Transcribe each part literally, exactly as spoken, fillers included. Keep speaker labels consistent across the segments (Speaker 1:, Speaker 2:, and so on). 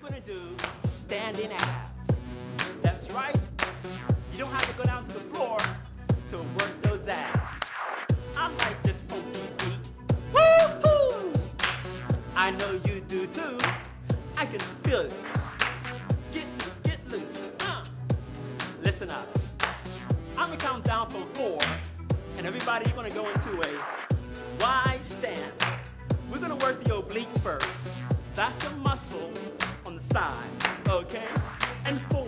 Speaker 1: gonna do standing abs. That's right. You don't have to go down to the floor to work those abs. I like this funky beat. Woo-hoo! I know you do too. I can feel it. Get loose, get loose. Uh. Listen up. I'm gonna count down from four, and everybody, you're gonna go into a wide stance. We're gonna work the obliques first. That's the muscle on the side, okay? And four,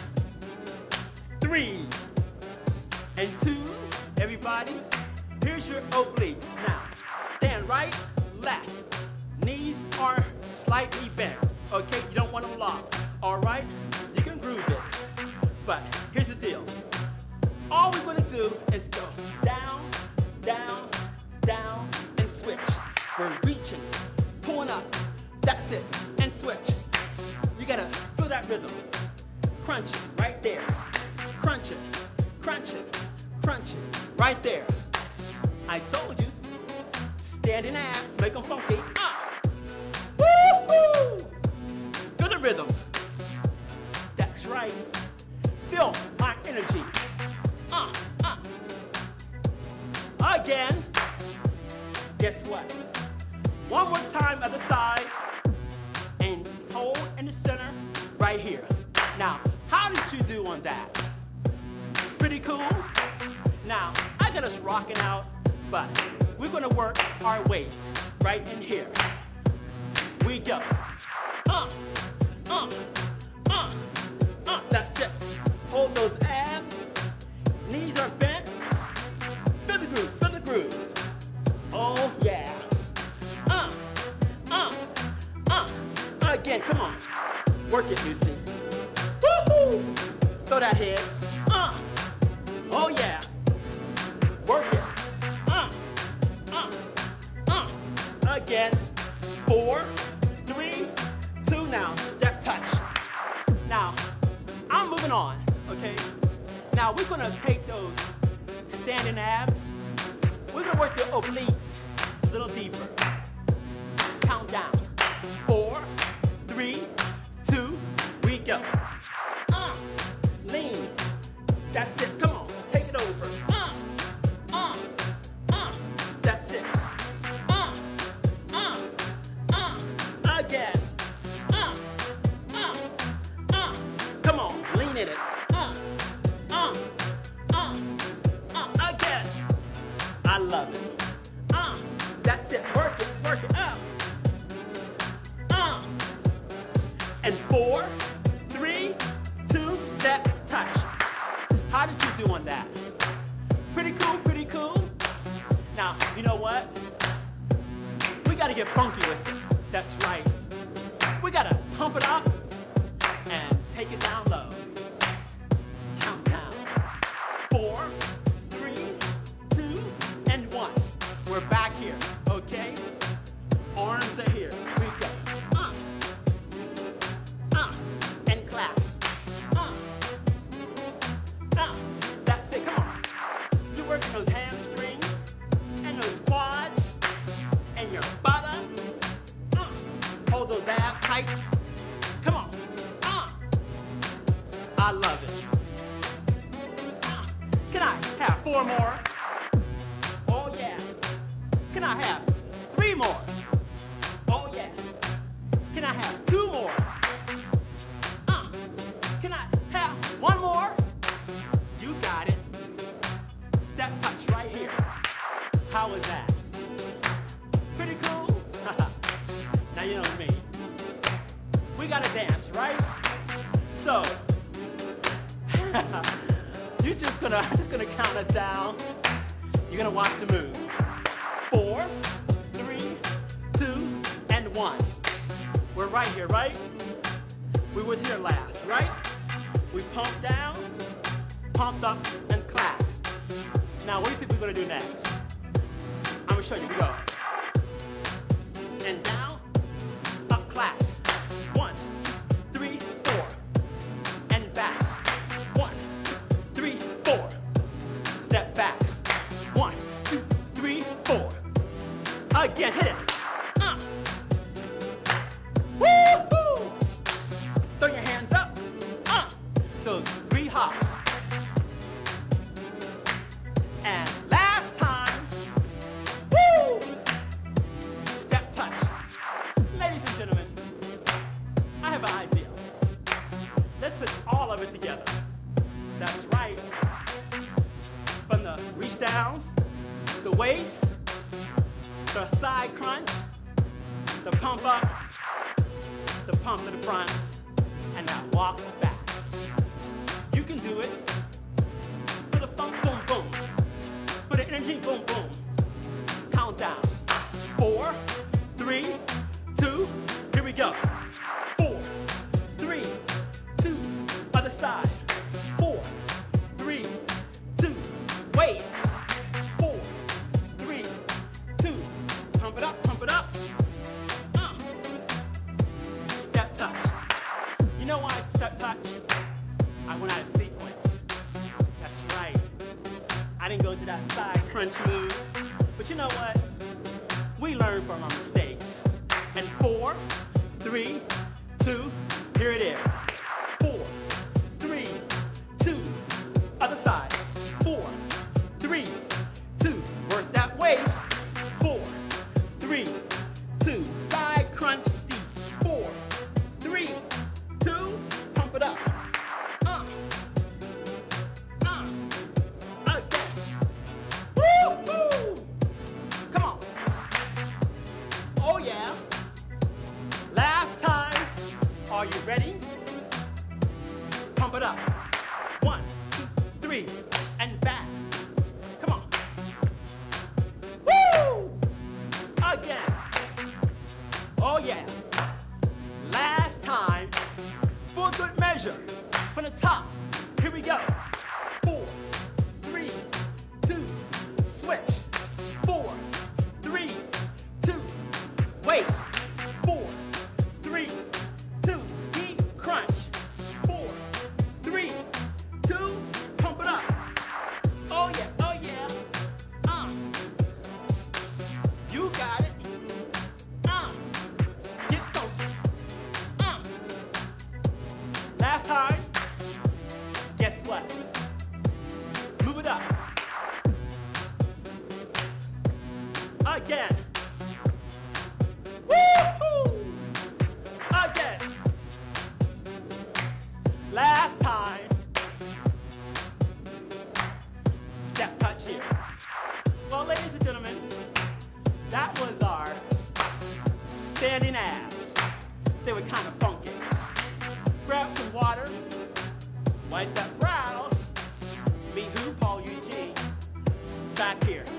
Speaker 1: three, and two. Everybody, here's your obliques. Now, stand right, left. Knees are slightly bent, okay? You don't want them locked, all right? You can groove it, but here's the deal. All we're gonna do is go down, down, down, and switch. We're reaching, pulling up, that's it, and switch. You gotta feel that rhythm. Crunch it, right there. Crunch it, crunch it, crunch it, right there. I told you, standing abs, make them funky. Ah! Woo-hoo! Feel the rhythm. That's right. Feel my energy. Uh, uh. Again. Guess what? One more time other side. And hold in the center right here. Now, how did you do on that? Pretty cool? Now, I got us rocking out, but we're gonna work our waist right in here. We go. Uh, uh, uh, uh, that's it. Hold those abs. Knees are bent. Feel the groove, feel the groove. Oh yeah. Uh, uh, uh. Again, come on. Work it, Lucy. Woo-hoo! Throw that head. Uh. Oh yeah. Work it. Uh, uh, uh. Again. Four, three, two now. Step touch. Now, I'm moving on, okay? Now we're gonna take those standing abs. We're gonna work the obliques a little deeper. Count down. Four, three, two, we go. Uh, lean. That's it. Come on, take it over. Uh, uh, uh. That's it. Uh, uh, uh. Again. Uh, uh, uh. Come on, lean in it. Uh, uh, uh, uh. Again. I love it. Uh, that's it. Work it, work it up. Uh. And four, three, two, step, touch. How did you do on that? Pretty cool, pretty cool. Now, you know what? We gotta get funky with it. That's right. We gotta pump it up and take it down low. Count down. Four, three, two, and one. We're back here, okay? Arms are here. We go. Uh, uh, and clap. Uh, uh, that's it. Come on. You're working those hamstrings and those quads and your buttocks. Uh, hold those abs tight. Come on. Uh, I love it. Uh, can I have four more? Oh yeah. Can I have three more? Oh yeah. Can I have two more? Uh, can I have one more? You got it. Step touch right here. How is that? Pretty cool? Now you know me. We gotta dance, right? So, you're just gonna, just gonna count us down. You're gonna watch the move. Four, three, two, and one. We're right here, right? We was here last, right? We pumped down, pumped up, and clap. Now, what do you think we're gonna do next? I'm gonna show you. We go. And down, up, clap. One, two, three, four. And back. One, two, three, four. Step back. One, two, three, four. Again, hit it. Uh. Woo-hoo! the waist, the side crunch, the pump up, the pump to the front, and now walk back. You can do it. For the funk, boom, boom. For the energy, boom, boom. Count down. Four, three, two, here we go. Four, three, two, other side. Four, three, two, waist. Four, three, two, pump it up, pump it up. Uh. Step touch. You know why step touch? I went out of sequence. That's right. I didn't go into that side crunch move. But you know what? We learn from our mistakes. And four, three, two, here it is. Four, three, two, other side. Four, three, two, work that waist. Four, three, two, side crunch deep. Four, three, two, pump it up. Uh, uh, again. Woo-hoo! Come on. Oh yeah. Last time. Are you ready? Pump it up. One, two, three, and back. Come on. Woo! Again. Oh yeah. Last time. For good measure. From the top. Here we go. Four, three, two, switch. Four, three, two, waist. Four, three, two, deep crunch. Four, three, two, pump it up. Oh yeah, oh yeah. Uh. You got it. Uh. Get closer. Uh. Last time. Guess what? Move it up. Again. Woo-hoo! Again. Last time. Step touch here. Well, ladies and gentlemen, that was our standing abs. They were kind of funky. Grab some water. Wipe that brow. Meet who? Paul Eugene. Back here.